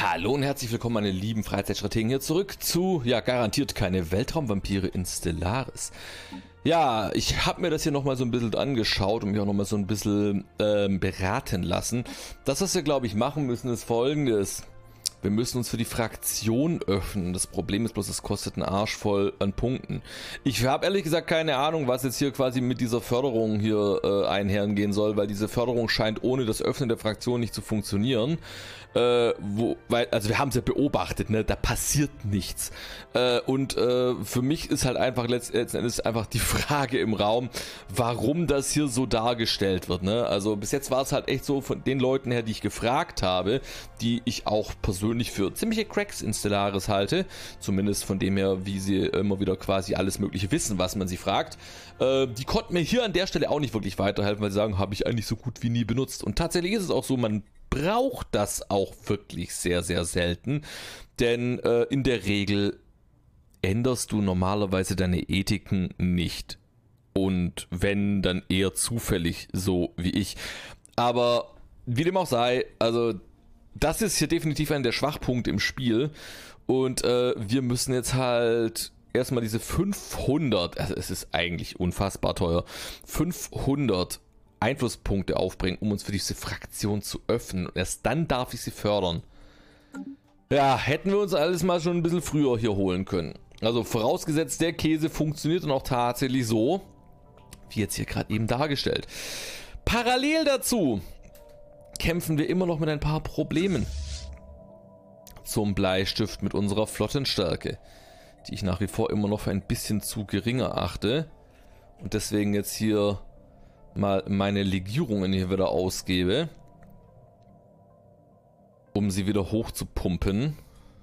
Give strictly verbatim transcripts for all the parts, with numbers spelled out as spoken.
Hallo und herzlich willkommen, meine lieben Freizeitstrategen, hier zurück zu, ja, garantiert keine Weltraumvampire in Stellaris. Ja, ich habe mir das hier nochmal so ein bisschen angeschaut und mich auch nochmal so ein bisschen ähm, beraten lassen. Das, was wir, glaube ich, machen müssen, ist Folgendes. Wir müssen uns für die Fraktion öffnen. Das Problem ist bloß, es kostet einen Arsch voll an Punkten. Ich habe ehrlich gesagt keine Ahnung, was jetzt hier quasi mit dieser Förderung hier äh, einhergehen soll, weil diese Förderung scheint ohne das Öffnen der Fraktion nicht zu funktionieren. Äh, wo, weil, also wir haben es ja beobachtet, ne? Da passiert nichts. Äh, und äh, für mich ist halt einfach letzten Endes einfach die Frage im Raum, warum das hier so dargestellt wird, ne? Also bis jetzt war es halt echt so von den Leuten her, die ich gefragt habe, die ich auch persönlich für ziemliche Cracks in Stellaris halte, zumindest von dem her, wie sie immer wieder quasi alles mögliche wissen, was man sie fragt. Äh, die konnten mir hier an der Stelle auch nicht wirklich weiterhelfen, weil sie sagen, habe ich eigentlich so gut wie nie benutzt. Und tatsächlich ist es auch so, man braucht das auch wirklich sehr, sehr selten, denn äh, in der Regel änderst du normalerweise deine Ethiken nicht und wenn, dann eher zufällig, so wie ich. Aber wie dem auch sei, also das ist hier definitiv einer der Schwachpunkte im Spiel und äh, wir müssen jetzt halt erstmal diese fünfhundert, also es ist eigentlich unfassbar teuer, fünfhundert Einflusspunkte aufbringen, um uns für diese Fraktion zu öffnen. Und erst dann darf ich sie fördern. Ja, hätten wir uns alles mal schon ein bisschen früher hier holen können. Also vorausgesetzt, der Käse funktioniert dann auch tatsächlich so, wie jetzt hier gerade eben dargestellt. Parallel dazu kämpfen wir immer noch mit ein paar Problemen. Zum Bleistift mit unserer Flottenstärke, die ich nach wie vor immer noch für ein bisschen zu gering erachte. Und deswegen jetzt hier mal meine Legierungen hier wieder ausgebe, um sie wieder hoch zu pumpen.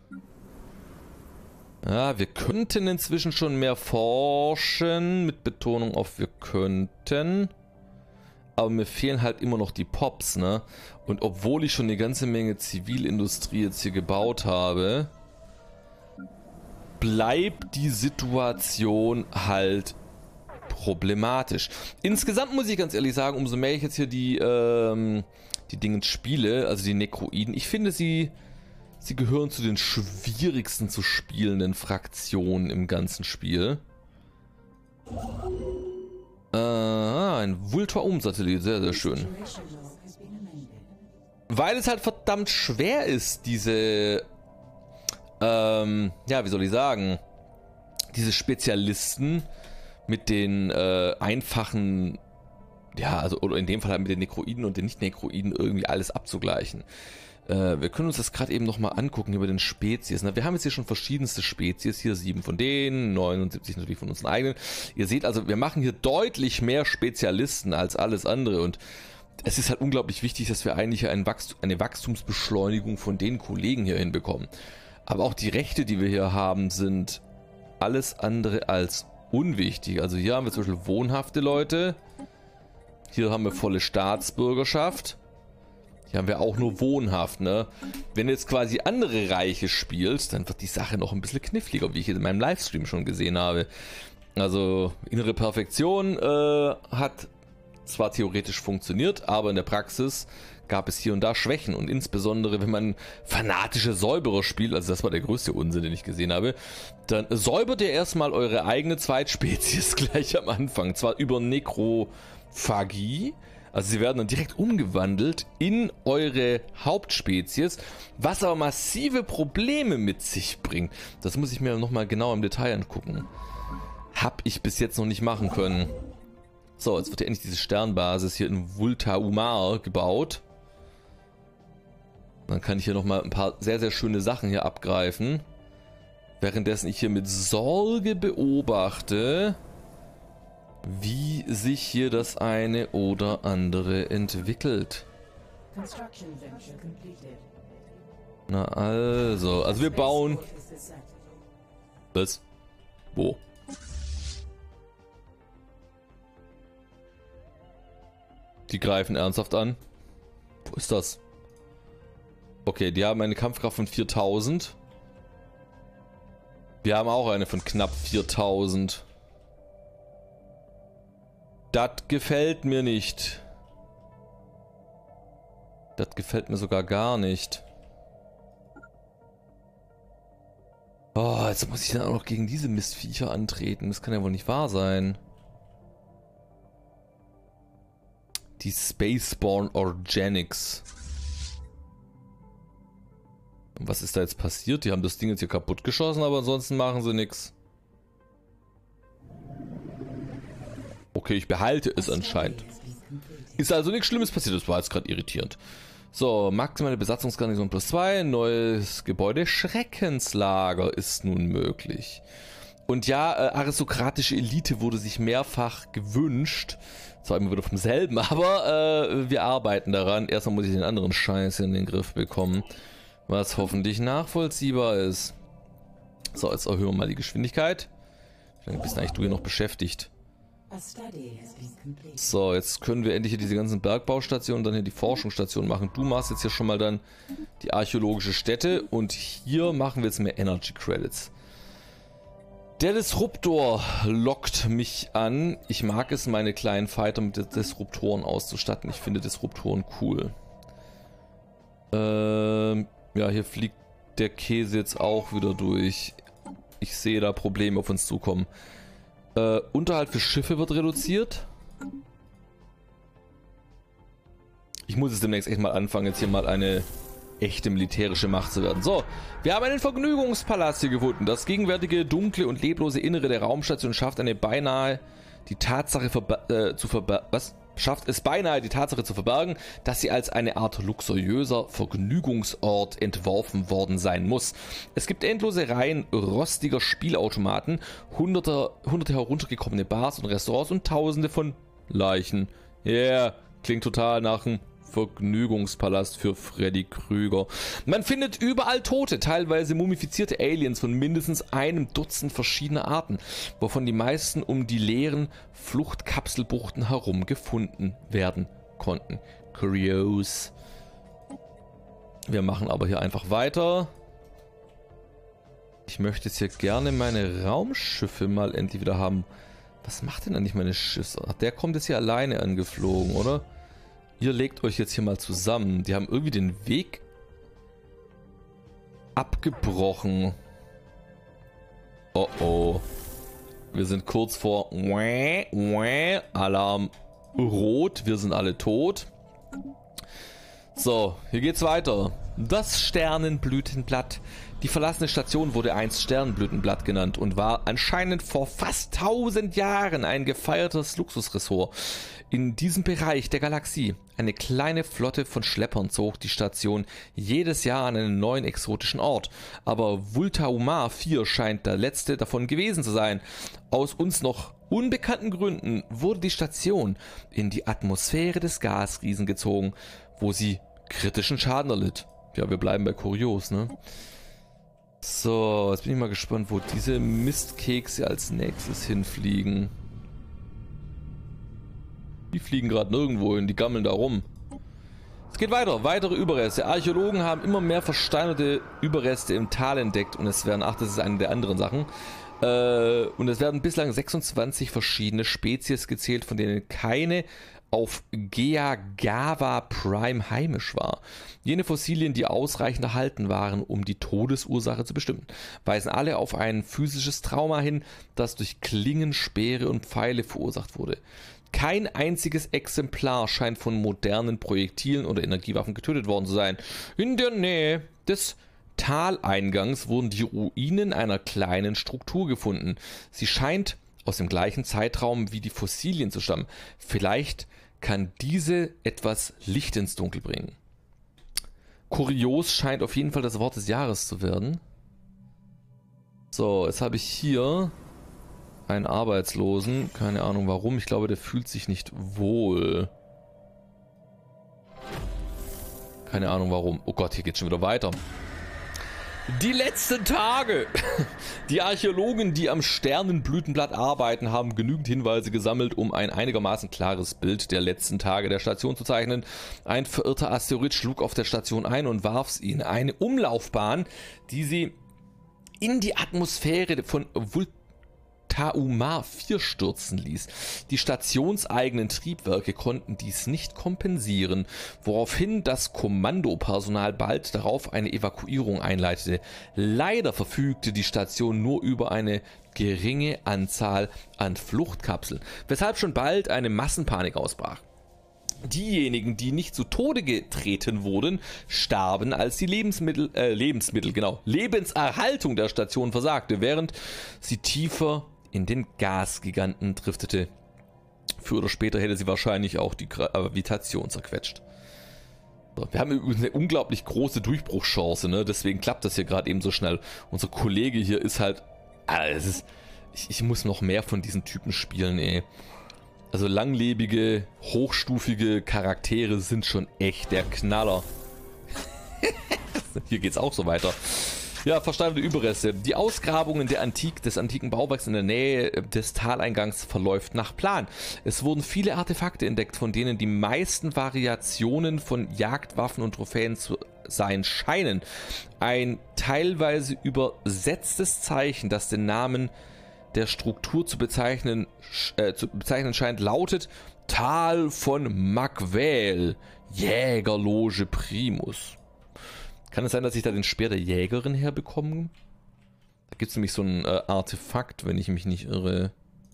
Ja, wir könnten inzwischen schon mehr forschen, mit Betonung auf wir könnten. Aber mir fehlen halt immer noch die Pops, ne? Und obwohl ich schon eine ganze Menge Zivilindustrie jetzt hier gebaut habe, bleibt die Situation halt problematisch. Insgesamt muss ich ganz ehrlich sagen, umso mehr ich jetzt hier die, ähm, die Dinge spiele, also die Nekroiden, ich finde sie, sie gehören zu den schwierigsten zu spielenden Fraktionen im ganzen Spiel. Äh, ein Vultor-Um-Satellit, sehr, sehr schön. Weil es halt verdammt schwer ist, diese, ähm, ja, wie soll ich sagen, diese Spezialisten mit den äh, einfachen, ja, also oder in dem Fall halt mit den Nekroiden und den Nicht-Nekroiden irgendwie alles abzugleichen. Äh, wir können uns das gerade eben nochmal angucken über den Spezies. Ne? Wir haben jetzt hier schon verschiedenste Spezies, hier sieben von denen, neunundsiebzig natürlich von unseren eigenen. Ihr seht also, wir machen hier deutlich mehr Spezialisten als alles andere und es ist halt unglaublich wichtig, dass wir eigentlich ein Wachst- eine Wachstumsbeschleunigung von den Kollegen hier hinbekommen. Aber auch die Rechte, die wir hier haben, sind alles andere als unwichtig. Also hier haben wir zum Beispiel wohnhafte Leute. Hier haben wir volle Staatsbürgerschaft. Hier haben wir auch nur wohnhaft, ne? Wenn du jetzt quasi andere Reiche spielst, dann wird die Sache noch ein bisschen kniffliger, wie ich in meinem Livestream schon gesehen habe. Also innere Perfektion äh, hat zwar theoretisch funktioniert, aber in der Praxis gab es hier und da Schwächen und insbesondere wenn man fanatische Säuberer spielt, also das war der größte Unsinn, den ich gesehen habe, dann säubert ihr erstmal eure eigene Zweitspezies gleich am Anfang, zwar über Nekrophagie, also sie werden dann direkt umgewandelt in eure Hauptspezies, was aber massive Probleme mit sich bringt. Das muss ich mir nochmal genau im Detail angucken. Hab ich bis jetzt noch nicht machen können. So, jetzt wird ja endlich diese Sternbasis hier in Vulta-Umar gebaut. Dann kann ich hier nochmal ein paar sehr, sehr schöne Sachen hier abgreifen. Währenddessen ich hier mit Sorge beobachte, wie sich hier das eine oder andere entwickelt. Na also, also wir bauen... Was? Wo? Die greifen ernsthaft an. Wo ist das? Okay, die haben eine Kampfkraft von viertausend. Wir haben auch eine von knapp viertausend. Das gefällt mir nicht. Das gefällt mir sogar gar nicht. Oh, jetzt muss ich dann auch noch gegen diese Mistviecher antreten. Das kann ja wohl nicht wahr sein. Die Spaceborne Organics. Und was ist da jetzt passiert? Die haben das Ding jetzt hier kaputt geschossen, aber ansonsten machen sie nichts. Okay, ich behalte es anscheinend. Ist also nichts Schlimmes passiert, das war jetzt gerade irritierend. So, maximale Besatzungsgarnison plus zwei, neues Gebäude, Schreckenslager ist nun möglich. Und ja, äh, aristokratische Elite wurde sich mehrfach gewünscht. Zwar immer wieder vom selben, aber äh, wir arbeiten daran. Erstmal muss ich den anderen Scheiß in den Griff bekommen, was hoffentlich nachvollziehbar ist. So, jetzt erhöhen wir mal die Geschwindigkeit. Wie lange bist eigentlich du hier noch beschäftigt? So, jetzt können wir endlich hier diese ganzen Bergbaustationen und dann hier die Forschungsstation machen. Du machst jetzt hier schon mal dann die archäologische Stätte und hier machen wir jetzt mehr Energy Credits. Der Disruptor lockt mich an. Ich mag es, meine kleinen Fighter mit Disruptoren auszustatten. Ich finde Disruptoren cool. Ähm, ja, hier fliegt der Käse jetzt auch wieder durch. Ich sehe da Probleme auf uns zukommen. Äh, Unterhalt für Schiffe wird reduziert. Ich muss es demnächst echt mal anfangen, jetzt hier mal eine echte militärische Macht zu werden. So, wir haben einen Vergnügungspalast hier gefunden. Das gegenwärtige dunkle und leblose Innere der Raumstation schafft eine beinahe die Tatsache äh, zu verbergen. Was? Schafft es beinahe die Tatsache zu verbergen, dass sie als eine Art luxuriöser Vergnügungsort entworfen worden sein muss. Es gibt endlose Reihen rostiger Spielautomaten, hunderte, hunderte heruntergekommene Bars und Restaurants und tausende von Leichen. Yeah, klingt total nach einem Vergnügungspalast für Freddy Krüger. Man findet überall Tote, teilweise mumifizierte Aliens von mindestens einem Dutzend verschiedener Arten, wovon die meisten um die leeren Fluchtkapselbuchten herum gefunden werden konnten. Kurios. Wir machen aber hier einfach weiter. Ich möchte jetzt hier gerne meine Raumschiffe mal endlich wieder haben. Was macht denn eigentlich meine Schiffe? Ach, der kommt jetzt hier alleine angeflogen, oder? Ihr legt euch jetzt hier mal zusammen. Die haben irgendwie den Weg abgebrochen. Oh oh. Wir sind kurz vor Alarm rot. Wir sind alle tot. So, hier geht's weiter. Das Sternenblütenblatt. Die verlassene Station wurde einst Sternenblütenblatt genannt und war anscheinend vor fast tausend Jahren ein gefeiertes Luxusressort. In diesem Bereich der Galaxie, eine kleine Flotte von Schleppern zog die Station jedes Jahr an einen neuen exotischen Ort. Aber Vultaumar vier scheint der letzte davon gewesen zu sein. Aus uns noch unbekannten Gründen wurde die Station in die Atmosphäre des Gasriesen gezogen, wo sie kritischen Schaden erlitt. Ja, wir bleiben bei kurios, ne? So, jetzt bin ich mal gespannt, wo diese Mistkekse als nächstes hinfliegen. Die fliegen gerade nirgendwo hin, die gammeln da rum. Es geht weiter, weitere Überreste. Archäologen haben immer mehr versteinerte Überreste im Tal entdeckt und es werden, ach, das ist eine der anderen Sachen. Äh, und es werden bislang sechsundzwanzig verschiedene Spezies gezählt, von denen keine auf Geagava Prime heimisch war. Jene Fossilien, die ausreichend erhalten waren, um die Todesursache zu bestimmen, weisen alle auf ein physisches Trauma hin, das durch Klingen, Speere und Pfeile verursacht wurde. Kein einziges Exemplar scheint von modernen Projektilen oder Energiewaffen getötet worden zu sein. In der Nähe des Taleingangs wurden die Ruinen einer kleinen Struktur gefunden. Sie scheint aus dem gleichen Zeitraum wie die Fossilien zu stammen. Vielleicht kann diese etwas Licht ins Dunkel bringen. Kurios scheint auf jeden Fall das Wort des Jahres zu werden. So, jetzt habe ich hier einen Arbeitslosen. Keine Ahnung warum. Ich glaube, der fühlt sich nicht wohl. Keine Ahnung warum. Oh Gott, hier geht es schon wieder weiter. Die letzten Tage. Die Archäologen, die am Sternenblütenblatt arbeiten, haben genügend Hinweise gesammelt, um ein einigermaßen klares Bild der letzten Tage der Station zu zeichnen. Ein verirrter Asteroid schlug auf der Station ein und warf sie in eine Umlaufbahn, die sie in die Atmosphäre von Vult Taumar vier stürzen ließ. Die stationseigenen Triebwerke konnten dies nicht kompensieren, woraufhin das Kommandopersonal bald darauf eine Evakuierung einleitete. Leider verfügte die Station nur über eine geringe Anzahl an Fluchtkapseln, weshalb schon bald eine Massenpanik ausbrach. Diejenigen, die nicht zu Tode getreten wurden, starben, als die Lebensmittel, äh, Lebensmittel, genau, Lebenserhaltung der Station versagte, während sie tiefer in den Gasgiganten driftete. Früher oder später hätte sie wahrscheinlich auch die Gravitation zerquetscht. So, wir haben übrigens eine unglaublich große Durchbruchschance, ne? Deswegen klappt das hier gerade eben so schnell. Unser Kollege hier ist halt, ah, es ist, ich, ich muss noch mehr von diesen Typen spielen, ey. Also langlebige, hochstufige Charaktere sind schon echt der Knaller. Hier geht's auch so weiter. Ja, verstandene Überreste. Die Ausgrabungen der Antik, des antiken Bauwerks in der Nähe des Taleingangs verläuft nach Plan. Es wurden viele Artefakte entdeckt, von denen die meisten Variationen von Jagdwaffen und Trophäen zu sein scheinen. Ein teilweise übersetztes Zeichen, das den Namen der Struktur zu bezeichnen, äh, zu bezeichnen scheint, lautet Tal von Magwell, Jägerloge Primus. Kann es sein, dass ich da den Speer der Jägerin herbekomme? Da gibt es nämlich so ein äh, Artefakt, wenn ich mich nicht irre.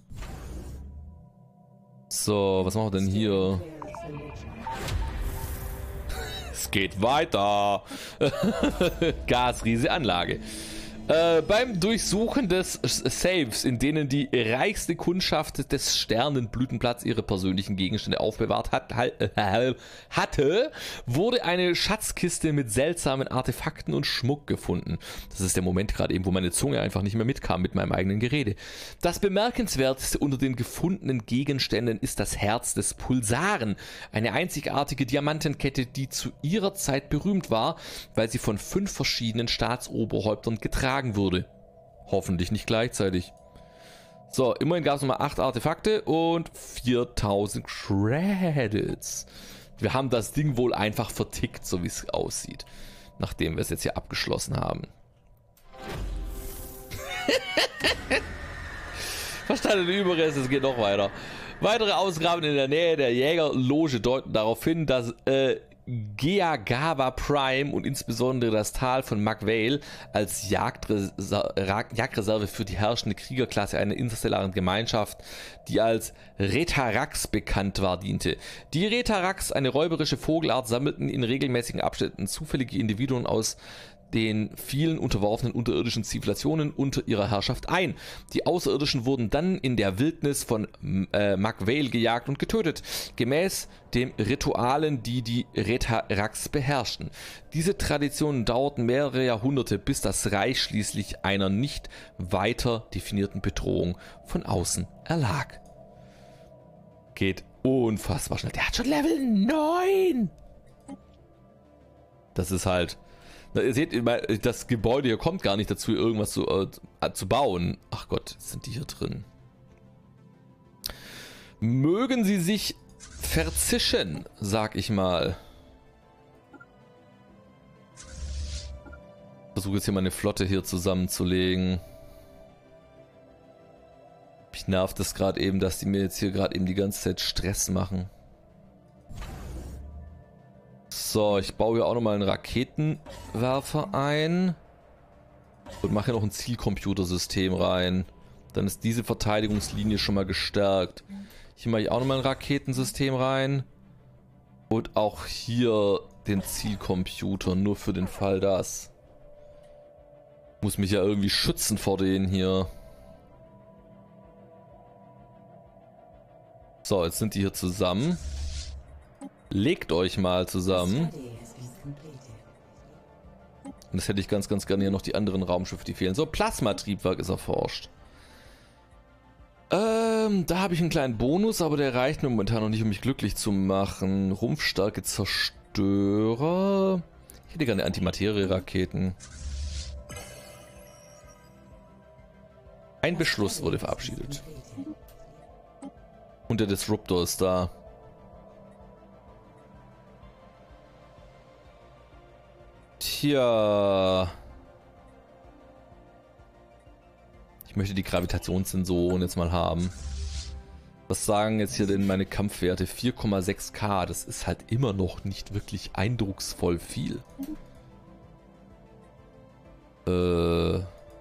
So, was machen wir denn hier? Es geht weiter. Gasriese Anlage. Äh, beim Durchsuchen des Safes, in denen die reichste Kundschaft des Sternenblütenplatz ihre persönlichen Gegenstände aufbewahrt hat, äh, hatte, wurde eine Schatzkiste mit seltsamen Artefakten und Schmuck gefunden. Das ist der Moment gerade eben, wo meine Zunge einfach nicht mehr mitkam mit meinem eigenen Gerede. Das Bemerkenswerteste unter den gefundenen Gegenständen ist das Herz des Pulsaren, eine einzigartige Diamantenkette, die zu ihrer Zeit berühmt war, weil sie von fünf verschiedenen Staatsoberhäuptern getragen wurde. Hoffentlich nicht gleichzeitig. So, immerhin gab es nochmal acht Artefakte und viertausend Credits. Wir haben das Ding wohl einfach vertickt, so wie es aussieht. Nachdem wir es jetzt hier abgeschlossen haben. Verstandene Überreste, es geht noch weiter. Weitere Ausgrabungen in der Nähe der Jägerloge deuten darauf hin, dass äh, Geagava Prime und insbesondere das Tal von Magwell als Jagdreser- Jagdreserve für die herrschende Kriegerklasse einer interstellaren Gemeinschaft, die als Retarax bekannt war, diente. Die Retarax, eine räuberische Vogelart, sammelten in regelmäßigen Abständen zufällige Individuen aus den vielen unterworfenen unterirdischen Zivilisationen unter ihrer Herrschaft ein. Die Außerirdischen wurden dann in der Wildnis von äh, Magwell gejagt und getötet, gemäß den Ritualen, die die Retarax beherrschten. Diese Traditionen dauerten mehrere Jahrhunderte, bis das Reich schließlich einer nicht weiter definierten Bedrohung von außen erlag. Geht unfassbar schnell. Der hat schon Level neun! Das ist halt... Ihr seht, das Gebäude hier kommt gar nicht dazu, irgendwas zu, äh, zu bauen. Ach Gott, sind die hier drin. Mögen sie sich verzischen, sag ich mal. Ich versuche jetzt hier meine Flotte hier zusammenzulegen. Mich nervt es gerade eben, dass die mir jetzt hier gerade eben die ganze Zeit Stress machen. So, ich baue hier auch nochmal einen Raketenwerfer ein und mache hier noch ein Zielcomputersystem rein. Dann ist diese Verteidigungslinie schon mal gestärkt. Hier mache ich auch nochmal ein Raketensystem rein und auch hier den Zielcomputer, nur für den Fall das. Ich muss mich ja irgendwie schützen vor denen hier. So, jetzt sind die hier zusammen. Legt euch mal zusammen. Und das hätte ich ganz, ganz gerne hier noch die anderen Raumschiffe, die fehlen. So, Plasmatriebwerk ist erforscht. Ähm, da habe ich einen kleinen Bonus, aber der reicht mir momentan noch nicht, um mich glücklich zu machen. Rumpfstarke Zerstörer. Ich hätte gerne Antimaterie-Raketen. Ein Beschluss wurde verabschiedet. Und der Disruptor ist da. Tja. Ich Ich möchte die Gravitationssensoren jetzt mal haben. Was sagen jetzt hier denn meine Kampfwerte? vier Komma sechs K, das ist halt immer noch nicht wirklich eindrucksvoll viel. Äh...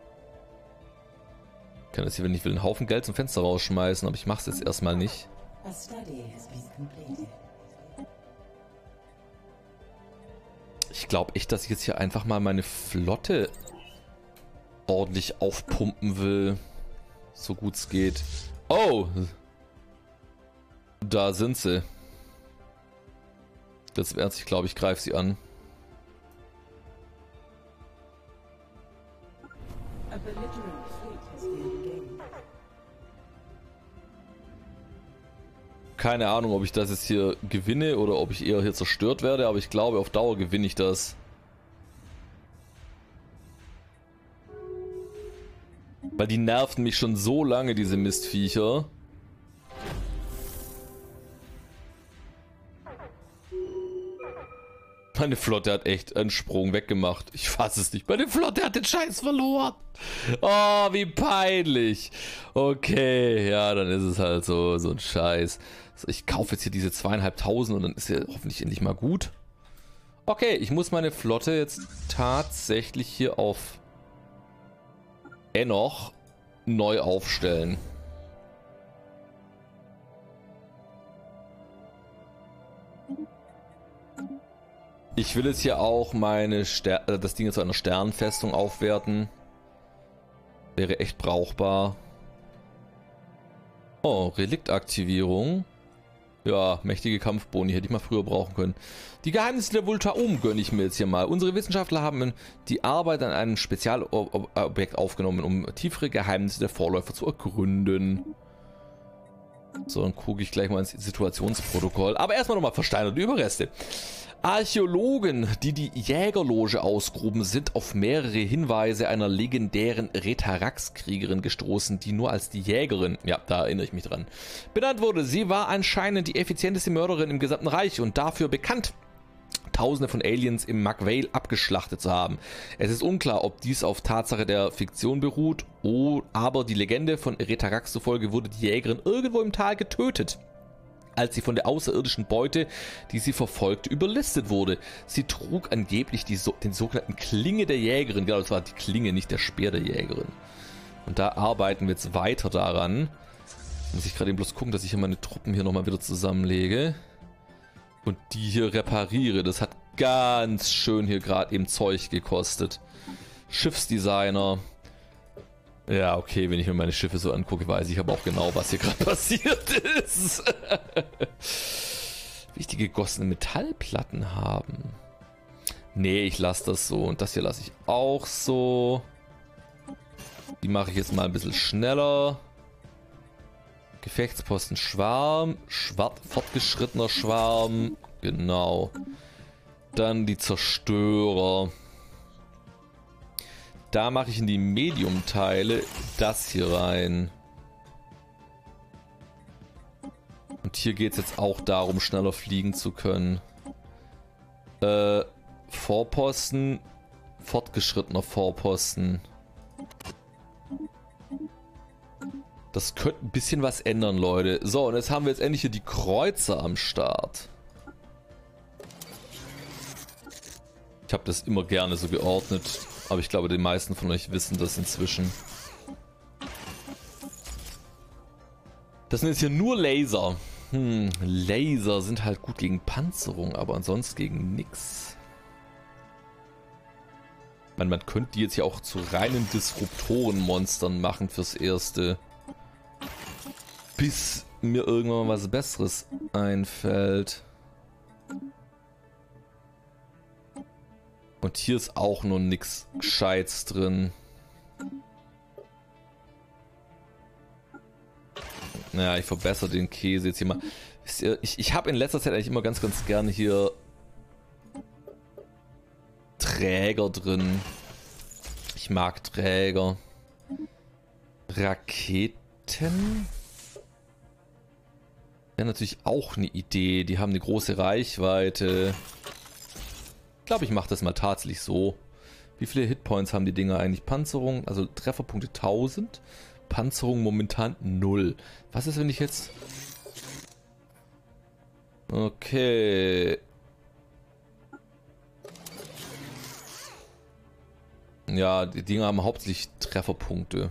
Ich kann jetzt hier, wenn ich will, einen Haufen Geld zum Fenster rausschmeißen, aber ich mache es jetzt erstmal nicht. Ich glaube echt, dass ich jetzt hier einfach mal meine Flotte ordentlich aufpumpen will. So gut es geht. Oh! Da sind sie. Das wäre ich glaube, ich greife sie an. Keine Ahnung, ob ich das jetzt hier gewinne oder ob ich eher hier zerstört werde, aber ich glaube, auf Dauer gewinne ich das. Weil die nerven mich schon so lange, diese Mistviecher. Meine Flotte hat echt einen Sprung weggemacht. Ich fasse es nicht. Meine Flotte hat den Scheiß verloren. Oh, wie peinlich. Okay, ja, dann ist es halt so, so ein Scheiß. So, ich kaufe jetzt hier diese zweieinhalbtausend und dann ist ja hoffentlich endlich mal gut. Okay, ich muss meine Flotte jetzt tatsächlich hier auf Enoch neu aufstellen. Ich will jetzt hier auch meine Ster das Ding zu einer Sternenfestung aufwerten. Wäre echt brauchbar. Oh, Reliktaktivierung. Ja, mächtige Kampfboni hätte ich mal früher brauchen können. Die Geheimnisse der Voltaum gönne ich mir jetzt hier mal. Unsere Wissenschaftler haben die Arbeit an einem Spezialobjekt aufgenommen, um tiefere Geheimnisse der Vorläufer zu ergründen. So, dann gucke ich gleich mal ins Situationsprotokoll. Aber erstmal nochmal versteinerte Überreste. Archäologen, die die Jägerloge ausgruben, sind auf mehrere Hinweise einer legendären Retarax-Kriegerin gestoßen, die nur als die Jägerin, ja, da erinnere ich mich dran, benannt wurde. Sie war anscheinend die effizienteste Mörderin im gesamten Reich und dafür bekannt, Tausende von Aliens im Magvale abgeschlachtet zu haben. Es ist unklar, ob dies auf Tatsache der Fiktion beruht, oh, aber die Legende von Retarax zufolge wurde die Jägerin irgendwo im Tal getötet, als sie von der außerirdischen Beute, die sie verfolgte, überlistet wurde. Sie trug angeblich die so, den sogenannten Klinge der Jägerin. Genau, das war die Klinge, nicht der Speer der Jägerin. Und da arbeiten wir jetzt weiter daran. Jetzt muss ich gerade eben bloß gucken, dass ich hier meine Truppen hier nochmal wieder zusammenlege. Und die hier repariere. Das hat ganz schön hier gerade eben Zeug gekostet. Schiffsdesigner. Ja, okay, wenn ich mir meine Schiffe so angucke, weiß ich aber auch genau, was hier gerade passiert ist. Wichtige gegossene Metallplatten haben. Nee, ich lasse das so. Und das hier lasse ich auch so. Die mache ich jetzt mal ein bisschen schneller. Gefechtsposten Schwarm. Schwart, fortgeschrittener Schwarm. Genau. Dann die Zerstörer. Da mache ich in die Medium-Teile das hier rein. Und hier geht es jetzt auch darum, schneller fliegen zu können. Äh, Vorposten, fortgeschrittener Vorposten. Das könnte ein bisschen was ändern, Leute. So, und jetzt haben wir jetzt endlich hier die Kreuzer am Start. Ich habe das immer gerne so geordnet. Aber ich glaube, die meisten von euch wissen das inzwischen. Das sind jetzt hier nur Laser. Hm, Laser sind halt gut gegen Panzerung, aber ansonsten gegen nix. Man, man könnte die jetzt ja auch zu reinen Disruptorenmonstern machen fürs Erste. Bis mir irgendwann mal was Besseres einfällt. Und hier ist auch nur nichts Gescheites drin. Naja, ich verbessere den Käse jetzt hier mal. Ich, ich habe in letzter Zeit eigentlich immer ganz, ganz gerne hier Träger drin. Ich mag Träger. Raketen? Wäre natürlich auch eine Idee. Die haben eine große Reichweite. Ich glaube, ich mache das mal tatsächlich so. Wie viele Hitpoints haben die Dinger eigentlich? Panzerung, also Trefferpunkte tausend. Panzerung momentan null. Was ist, wenn ich jetzt... Okay. Ja, die Dinger haben hauptsächlich Trefferpunkte.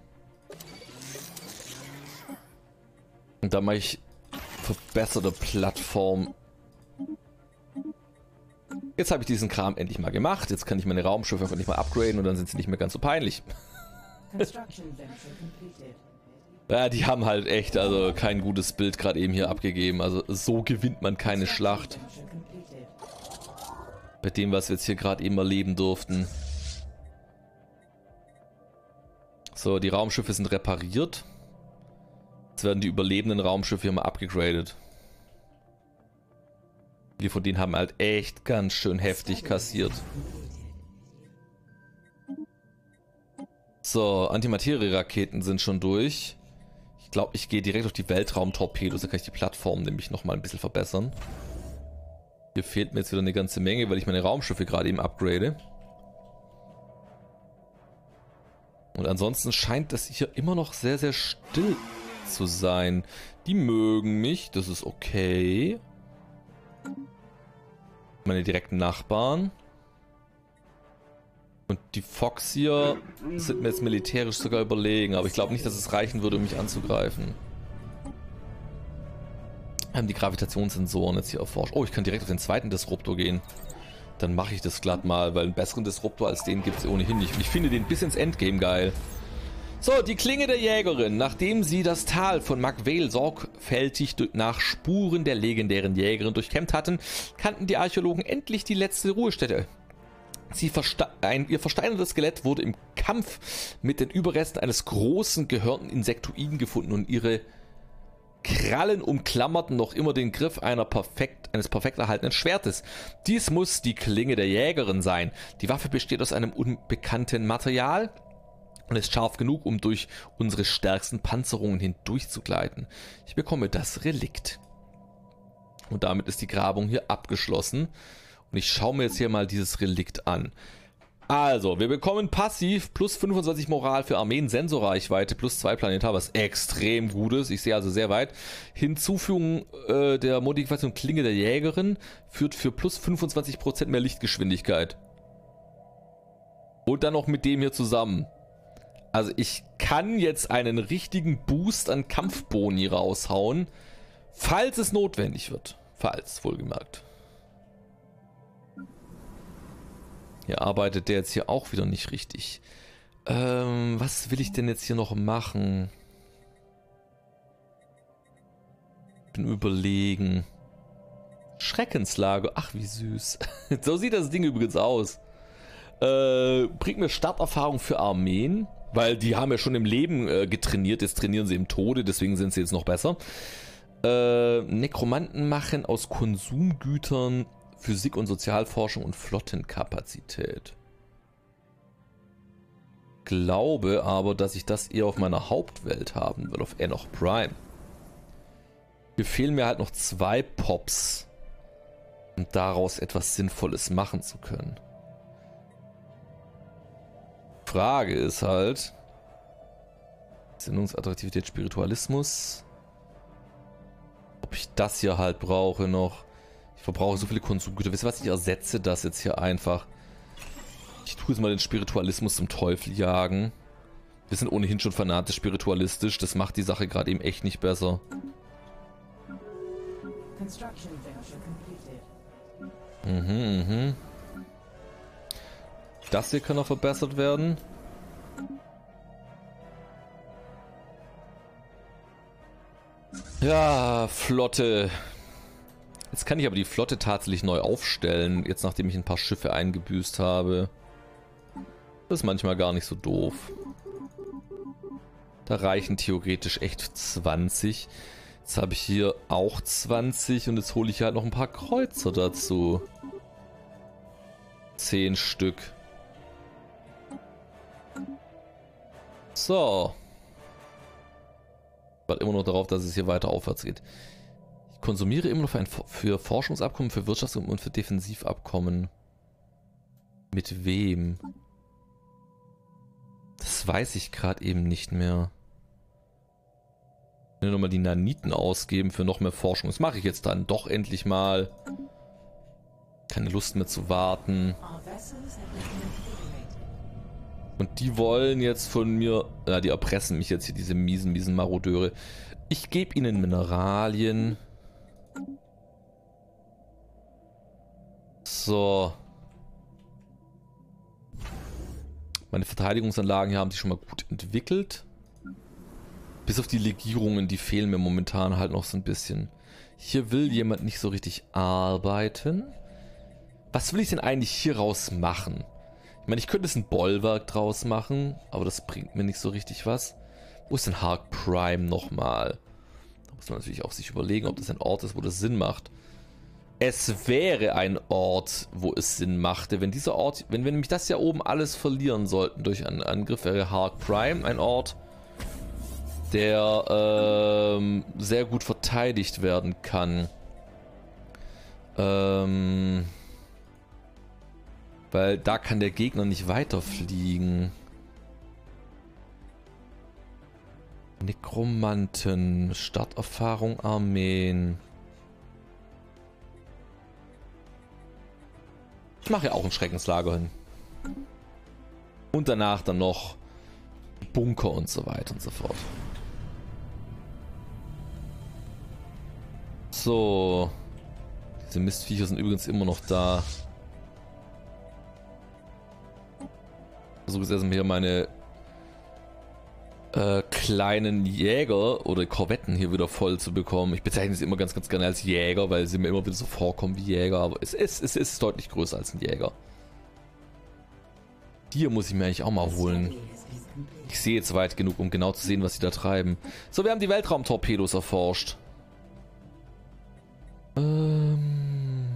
Und da mache ich verbesserte Plattform. Jetzt habe ich diesen Kram endlich mal gemacht. Jetzt kann ich meine Raumschiffe einfach nicht mal upgraden und dann sind sie nicht mehr ganz so peinlich. Ja, die haben halt echt also kein gutes Bild gerade eben hier abgegeben. Also so gewinnt man keine Schlacht. Bei dem, was wir jetzt hier gerade eben erleben durften. So, die Raumschiffe sind repariert. Jetzt werden die überlebenden Raumschiffe hier mal abgegradet. Die von denen haben halt echt ganz schön heftig kassiert. So, Antimaterie-Raketen sind schon durch. Ich glaube, ich gehe direkt auf die Weltraumtorpedos. Da kann ich die Plattform nämlich nochmal ein bisschen verbessern. Hier fehlt mir jetzt wieder eine ganze Menge, weil ich meine Raumschiffe gerade eben upgrade. Und ansonsten scheint das hier immer noch sehr, sehr still zu sein. Die mögen mich, das ist okay. Meine direkten Nachbarn. Und die Fox hier sind mir jetzt militärisch sogar überlegen, aber ich glaube nicht, dass es reichen würde, um mich anzugreifen. Wir haben die Gravitationssensoren jetzt hier erforscht. Oh, ich kann direkt auf den zweiten Disruptor gehen. Dann mache ich das glatt mal, weil einen besseren Disruptor als den gibt es ohnehin nicht. Und ich finde den bis ins Endgame geil. So, die Klinge der Jägerin. Nachdem sie das Tal von Magvale sorgfältig nach Spuren der legendären Jägerin durchkämmt hatten, kannten die Archäologen endlich die letzte Ruhestätte. Sie verste ein, ihr versteinertes Skelett wurde im Kampf mit den Überresten eines großen, gehörnten Insektoiden gefunden und ihre Krallen umklammerten noch immer den Griff einer perfekt, eines perfekt erhaltenen Schwertes. Dies muss die Klinge der Jägerin sein. Die Waffe besteht aus einem unbekannten Material und ist scharf genug, um durch unsere stärksten Panzerungen hindurch zu gleiten. Ich bekomme das Relikt. Und damit ist die Grabung hier abgeschlossen. Und ich schaue mir jetzt hier mal dieses Relikt an. Also, wir bekommen passiv plus fünfundzwanzig Moral für Armeen, Sensorreichweite plus zwei Planetar, was extrem gut ist. Ich sehe also sehr weit. Hinzufügung äh, der Modifikation Klinge der Jägerin führt für plus fünfundzwanzig Prozent mehr Lichtgeschwindigkeit. Und dann noch mit dem hier zusammen. Also ich kann jetzt einen richtigen Boost an Kampfboni raushauen, falls es notwendig wird. Falls, wohlgemerkt. Hier arbeitet der jetzt hier auch wieder nicht richtig. Ähm, was will ich denn jetzt hier noch machen? Bin überlegen. Schreckenslage. Ach, wie süß. So sieht das Ding übrigens aus. Äh, bringt mir Starterfahrung für Armeen. Weil die haben ja schon im Leben äh, getrainiert. Jetzt trainieren sie im Tode. Deswegen sind sie jetzt noch besser. Äh, Nekromanten machen aus Konsumgütern Physik- und Sozialforschung und Flottenkapazität. Glaube aber, dass ich das eher auf meiner Hauptwelt haben will, auf Enoch Prime. Hier fehlen mir halt noch zwei Pops, um daraus etwas Sinnvolles machen zu können. Frage ist halt, Sinnungsattraktivität, Spiritualismus, ob ich das hier halt brauche noch. Ich verbrauche so viele Konsumgüter. Wisst ihr was? Ich ersetze das jetzt hier einfach. Ich tue jetzt mal den Spiritualismus zum Teufel jagen. Wir sind ohnehin schon fanatisch spiritualistisch. Das macht die Sache gerade eben echt nicht besser. Mhm, mhm. Das hier kann noch verbessert werden. Ja, Flotte. Jetzt kann ich aber die Flotte tatsächlich neu aufstellen, jetzt nachdem ich ein paar Schiffe eingebüßt habe. Das ist manchmal gar nicht so doof. Da reichen theoretisch echt zwanzig. Jetzt habe ich hier auch zwanzig und jetzt hole ich halt noch ein paar Kreuzer dazu. zehn Stück. So. Ich warte immer noch darauf, dass es hier weiter aufwärts geht. Ich konsumiere immer noch für, ein, für Forschungsabkommen, für Wirtschafts- und für Defensivabkommen. Mit wem? Das weiß ich gerade eben nicht mehr. Ich will nochmal die Naniten ausgeben für noch mehr Forschung. Das mache ich jetzt dann doch endlich mal. Keine Lust mehr zu warten. Und die wollen jetzt von mir... Ja, die erpressen mich jetzt hier, diese miesen, miesen Marodeure. Ich gebe ihnen Mineralien. So. Meine Verteidigungsanlagen hier haben sich schon mal gut entwickelt. Bis auf die Legierungen, die fehlen mir momentan halt noch so ein bisschen. Hier will jemand nicht so richtig arbeiten. Was will ich denn eigentlich hier raus machen? Ich meine, ich könnte es ein Bollwerk draus machen, aber das bringt mir nicht so richtig was. Wo ist denn Hark Prime nochmal? Da muss man natürlich auch sich überlegen, ob das ein Ort ist, wo das Sinn macht. Es wäre ein Ort, wo es Sinn machte. Wenn dieser Ort, wenn wir nämlich das ja oben alles verlieren sollten durch einen Angriff, wäre Hark Prime ein Ort, der ähm, sehr gut verteidigt werden kann. Ähm, weil da kann der Gegner nicht weiterfliegen. Nekromanten, Starterfahrung, Armeen. Ich mache ja auch ein Schreckenslager hin. Und danach dann noch Bunker und so weiter und so fort. So. Diese Mistviecher sind übrigens immer noch da. Ich versuche jetzt erstmal hier meine äh, kleinen Jäger oder Korvetten hier wieder voll zu bekommen. Ich bezeichne sie immer ganz, ganz gerne als Jäger, weil sie mir immer wieder so vorkommen wie Jäger, aber es ist, es ist deutlich größer als ein Jäger. Hier muss ich mir eigentlich auch mal holen. Ich sehe jetzt weit genug, um genau zu sehen, was sie da treiben. So, wir haben die Weltraumtorpedos erforscht. Ähm...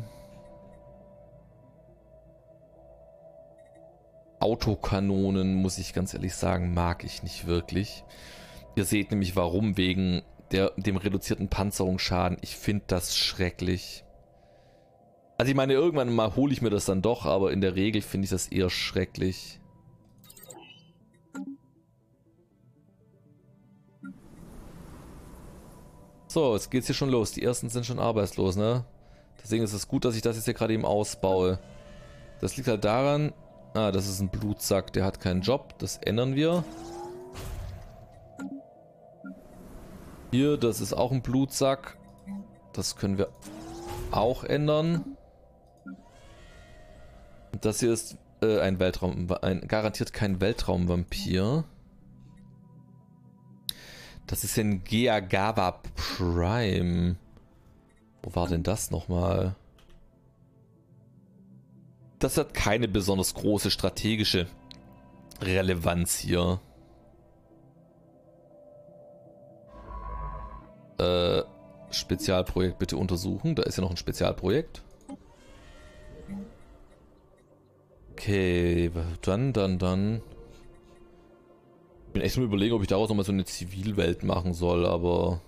Autokanonen, muss ich ganz ehrlich sagen, mag ich nicht wirklich. Ihr seht nämlich warum, wegen der, dem reduzierten Panzerungsschaden. Ich finde das schrecklich. Also ich meine, irgendwann mal hole ich mir das dann doch, aber in der Regel finde ich das eher schrecklich. So, jetzt geht's hier schon los. Die ersten sind schon arbeitslos, ne? Deswegen ist es gut, dass ich das jetzt hier gerade eben ausbaue. Das liegt halt daran... Ah, das ist ein Blutsack, der hat keinen Job. Das ändern wir. Hier, das ist auch ein Blutsack. Das können wir auch ändern. Und das hier ist äh, ein Weltraum, ein, garantiert kein Weltraumvampir. Das ist ein Geagawa Prime. Wo war denn das nochmal? Das hat keine besonders große strategische Relevanz hier. Äh, Spezialprojekt bitte untersuchen. Da ist ja noch ein Spezialprojekt. Okay, dann, dann, dann. Ich bin echt nur überlegen, ob ich daraus nochmal so eine Zivilwelt machen soll, aber...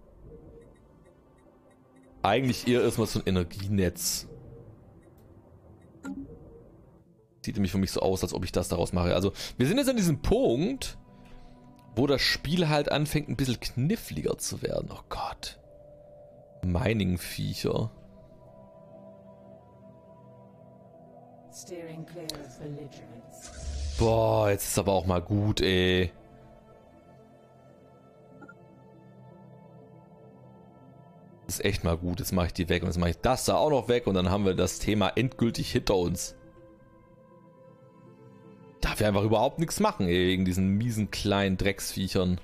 Eigentlich eher erstmal so ein Energienetz. Sieht nämlich für mich so aus, als ob ich das daraus mache. Also, wir sind jetzt an diesem Punkt, wo das Spiel halt anfängt, ein bisschen kniffliger zu werden. Oh Gott. Mining-Viecher. Boah, jetzt ist aber auch mal gut, ey. Das ist echt mal gut. Jetzt mache ich die weg und jetzt mache ich das da auch noch weg und dann haben wir das Thema endgültig hinter uns. Darf ich einfach überhaupt nichts machen, ey, wegen diesen miesen kleinen Drecksviechern.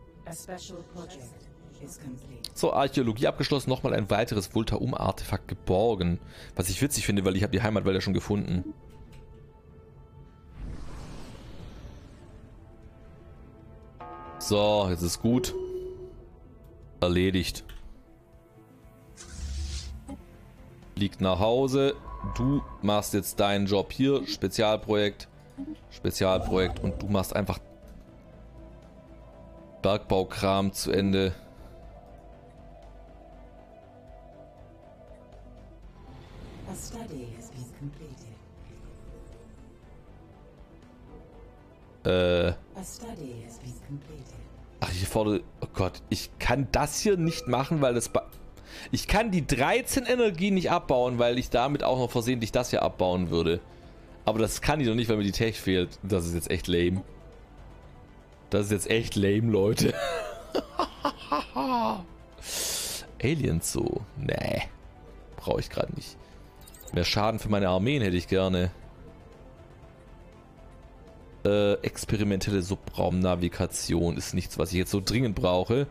So, Archäologie abgeschlossen, nochmal ein weiteres Voltaum-Artefakt geborgen. Was ich witzig finde, weil ich habe die Heimatwelt ja schon gefunden. So, jetzt ist gut. Erledigt. Liegt nach Hause. Du machst jetzt deinen Job hier. Spezialprojekt. Spezialprojekt. Und du machst einfach Bergbaukram zu Ende. Äh. Ach, ich fordere... Oh Gott, ich kann das hier nicht machen, weil das... Ich kann die dreizehn Energie nicht abbauen, weil ich damit auch noch versehentlich das hier abbauen würde. Aber das kann ich doch nicht, weil mir die Tech fehlt. Das ist jetzt echt lame. Das ist jetzt echt lame, Leute. Aliens so. Nee. Brauche ich gerade nicht. Mehr Schaden für meine Armeen hätte ich gerne. Äh, experimentelle Subraumnavigation ist nichts, was ich jetzt so dringend brauche.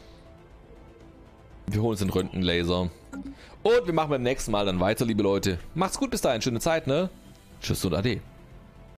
Wir holen uns den Röntgenlaser. Und wir machen beim nächsten Mal dann weiter, liebe Leute. Macht's gut bis dahin. Schöne Zeit, ne? Tschüss und Ade.